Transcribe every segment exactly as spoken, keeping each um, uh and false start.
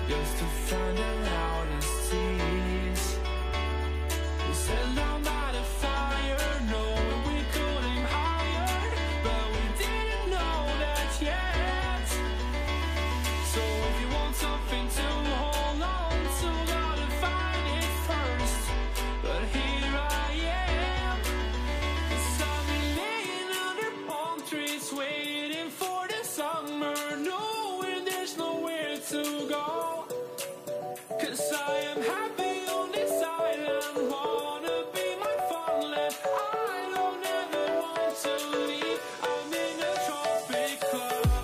just to find the loudest tears. We said down by the fire, knowing we could aim higher, but we didn't know that yet. So if you want something to hold on to, gotta find it first. But here I am, 'cause I've been laying under palm trees, waiting for the summer, knowing there's nowhere to go. 'Cause I am happy on this island, wanna be my farmland. I don't ever want to leave, I'm in a tropic club.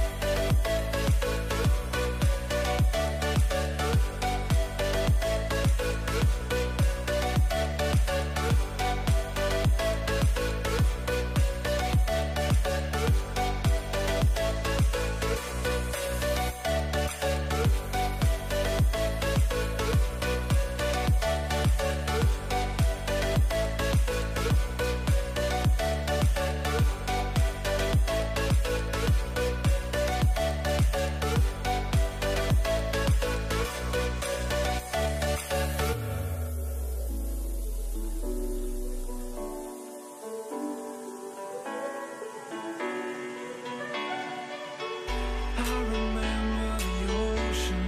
I remember the ocean,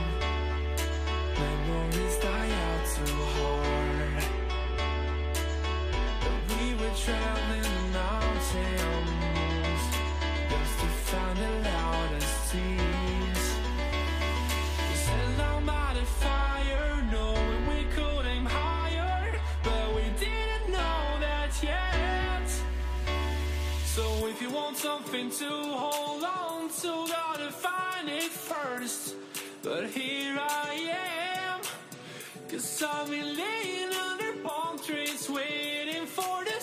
memories die out too hard. But we were traveling the mountains just to find the loudest tears. We sat down by the fire, knowing we could aim higher, but we didn't know that yet. So if you want something to hold on to, gotta find it first. But here I am, 'cause I've been laying under palm trees, waiting for the